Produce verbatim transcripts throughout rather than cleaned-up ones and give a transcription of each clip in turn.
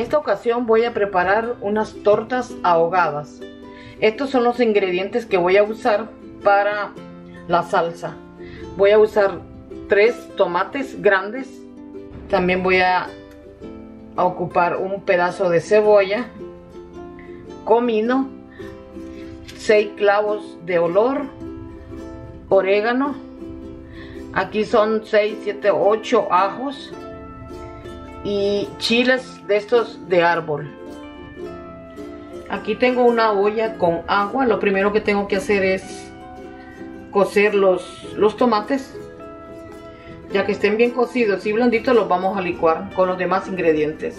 esta ocasión voy a preparar unas tortas ahogadas. Estos son los ingredientes que voy a usar para la salsa. Voy a usar tres tomates grandes. También voy a, a ocupar un pedazo de cebolla, comino, seis clavos de olor, orégano. Aquí son seis, siete, ocho ajos y chiles de estos de árbol. Aquí tengo una olla con agua. Lo primero que tengo que hacer es cocer los, los tomates. Ya que estén bien cocidos y blanditos, los vamos a licuar con los demás ingredientes.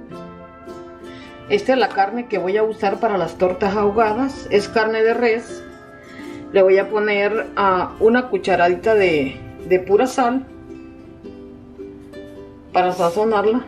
Esta es la carne que voy a usar para las tortas ahogadas. Es carne de res. Le voy a poner uh, una cucharadita de, de pura sal para sazonarla.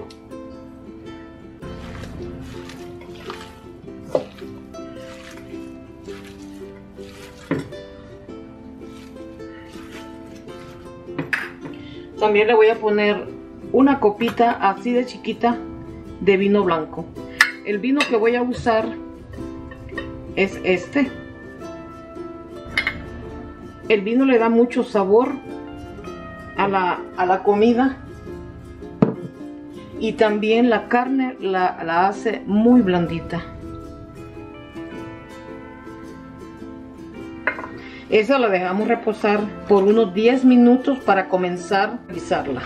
También le voy a poner una copita así de chiquita de vino blanco. El vino que voy a usar es este. El vino le da mucho sabor a la, a la comida. Y también la carne la, la hace muy blandita. Esa la dejamos reposar por unos diez minutos para comenzar a guisarla.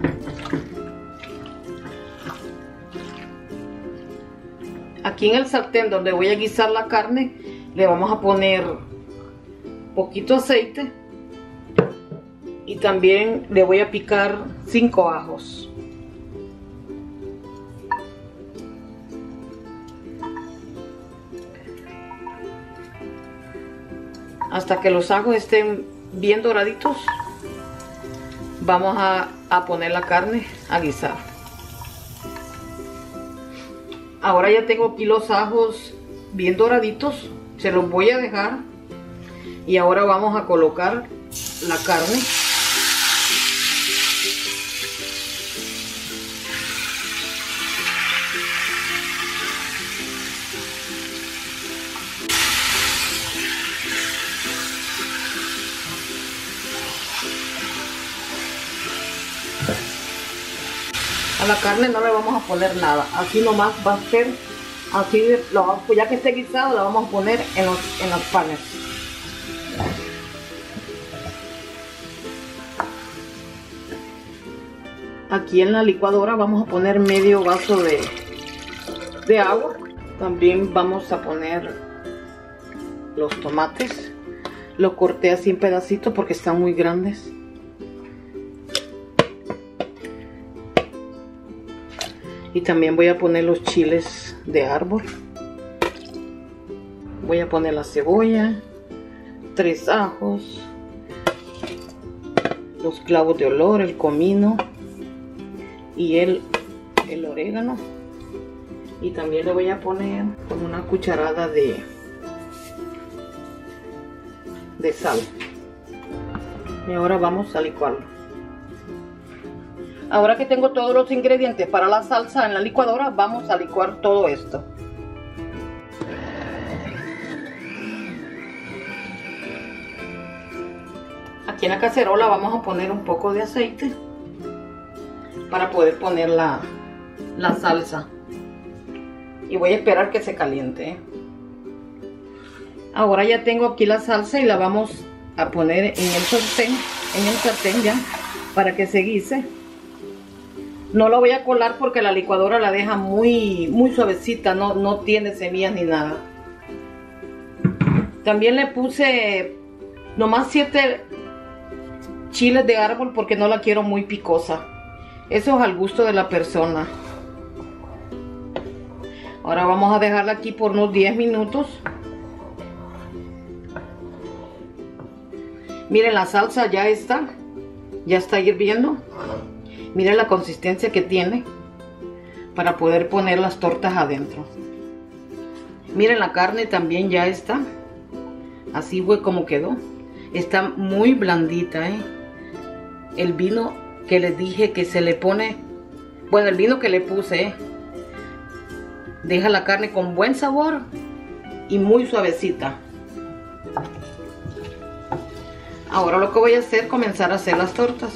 Aquí en el sartén donde voy a guisar la carne, le vamos a poner poquito aceite. Y también le voy a picar cinco ajos. Hasta que los ajos estén bien doraditos, vamos a, a poner la carne a guisar. Ahora ya tengo aquí los ajos bien doraditos, se los voy a dejar. Y ahora vamos a colocar la carne. A la carne no le vamos a poner nada, así nomás va a ser, así de, lo, ya que esté guisado la vamos a poner en los, en los panes. Aquí en la licuadora vamos a poner medio vaso de, de agua. También vamos a poner los tomates. Los corté así en pedacitos porque están muy grandes. Y también voy a poner los chiles de árbol. Voy a poner la cebolla, tres ajos, los clavos de olor, el comino y el, el orégano. Y también le voy a poner como una cucharada de, de sal. Y ahora vamos a licuarlo. Ahora que tengo todos los ingredientes para la salsa en la licuadora, vamos a licuar todo esto. Aquí en la cacerola vamos a poner un poco de aceite para poder poner la, la salsa. Y voy a esperar que se caliente, ¿eh? Ahora ya tengo aquí la salsa y la vamos a poner en el sartén, en el sartén ya, para que se guise. No la voy a colar porque la licuadora la deja muy, muy suavecita, no, no tiene semillas ni nada. También le puse nomás siete chiles de árbol porque no la quiero muy picosa. Eso es al gusto de la persona. Ahora vamos a dejarla aquí por unos diez minutos. Miren, la salsa ya está, ya está hirviendo. Miren la consistencia que tiene para poder poner las tortas adentro. Miren, la carne también ya está. Así fue como quedó. Está muy blandita, ¿eh? El vino que les dije que se le pone, bueno, el vino que le puse, ¿eh? deja la carne con buen sabor y muy suavecita. Ahora lo que voy a hacer es comenzar a hacer las tortas.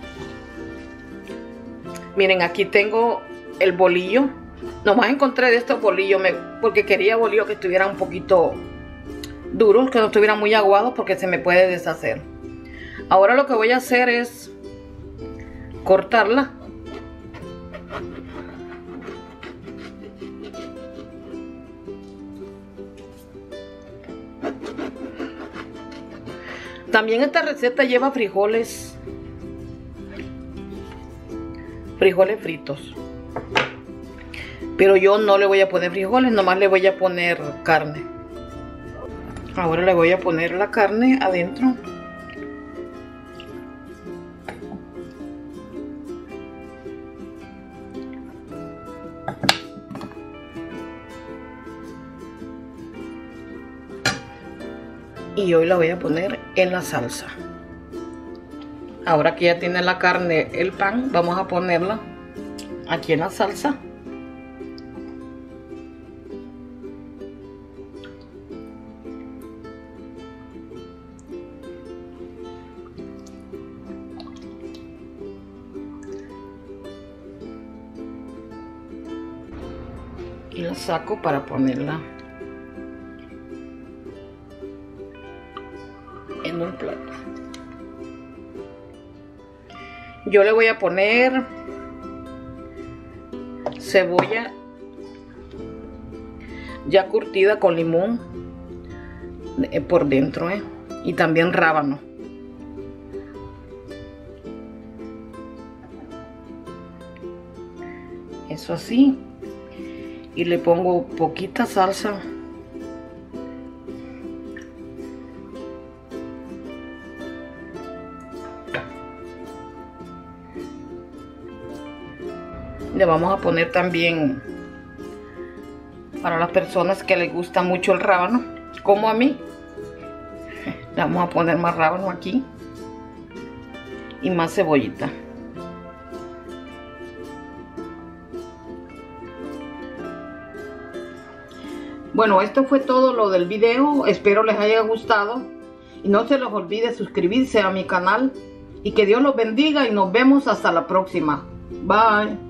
Miren, aquí tengo el bolillo. Nomás encontré de estos bolillos me, porque quería bolillos que estuvieran un poquito duros, que no estuvieran muy aguados porque se me puede deshacer. Ahora lo que voy a hacer es cortarla. También esta receta lleva frijoles, frijoles fritos. Pero yo no le voy a poner frijoles, nomás le voy a poner carne. Ahora le voy a poner la carne adentro. Y hoy la voy a poner en la salsa. Ahora que ya tiene la carne, el pan, vamos a ponerla aquí en la salsa. Y la saco para ponerla en un plato. Yo le voy a poner cebolla ya curtida con limón eh, por dentro, eh, y también rábano. Eso así. Y le pongo poquita salsa. Le vamos a poner también, para las personas que les gusta mucho el rábano, como a mí, le vamos a poner más rábano aquí y más cebollita. Bueno, esto fue todo lo del video. Espero les haya gustado. Y no se les olvide suscribirse a mi canal. Y que Dios los bendiga y nos vemos hasta la próxima. Bye.